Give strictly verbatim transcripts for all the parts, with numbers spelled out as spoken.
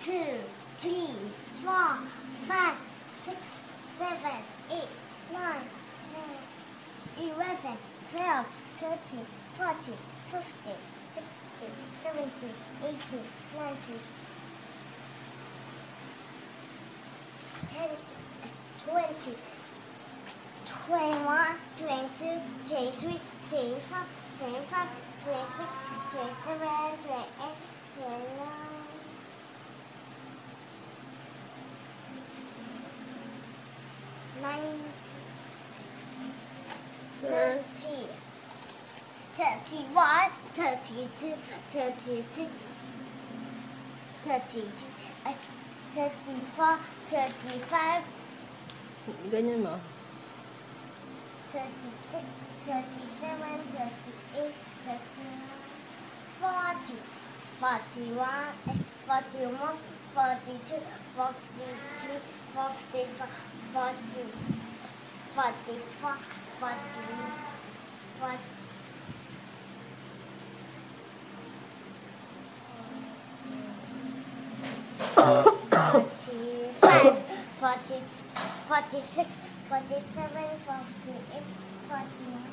two, three, four, five, six, seven, eight, nine, ten, eleven, twelve, thirteen, fourteen, fifteen, sixteen, seventeen, eighteen, nineteen, twenty, twenty-one, twenty-two, twenty-three, twenty-four, twenty-five, twenty-six, twenty-seven, twenty-eight, twenty-nine, nineteen, thirty, thirty-one, thirty-two, thirty-three, thirty-three, thirty-four, thirty-five, Ganyan mo. thirty-six, thirty-seven, thirty-eight, thirty-nine, forty, forty-one, forty-one, forty-two, forty-three, forty-four, forty, forty-four, forty, forty. Forty-five, forty, forty-six, forty-seven, forty-eight, forty-nine,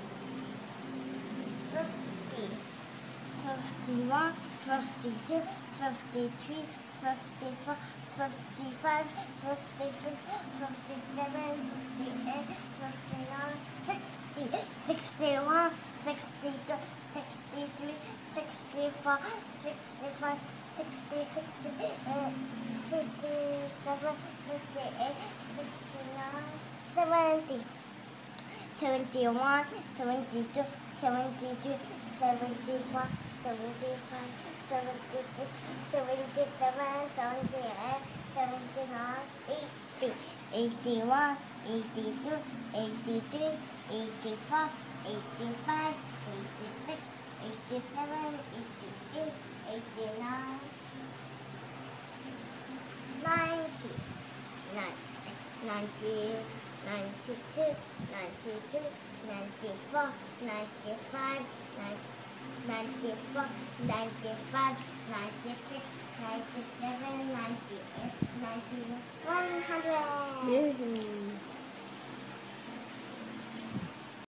fifty, fifty-one, fifty-two, fifty-three, fifty-four, fifty-five, fifty-six, fifty-seven, fifty-eight, fifty-nine, sixty, sixty-one, sixty-two, sixty-three, sixty-four, sixty-five, sixty, sixty, uh, fifty-seven, fifty-eight, sixty-nine, seventy, seventy-one, seventy-two, seventy-three, seventy-four, seventy-five, seventy-six, seventy-seven, seventy-eight, seventy-nine, eighty, eighty-one, eighty-two, eighty-three, eighty-four, eighty-five, eighty-six, eighty-seven, eighty-eight, eighty-nine, ninety, ninety, ninety-two, ninety-three, ninety-four, ninety-five, ninety-four, ninety-five, ninety-six, ninety-seven, ninety-eight, ninety-nine, one hundred. Yay!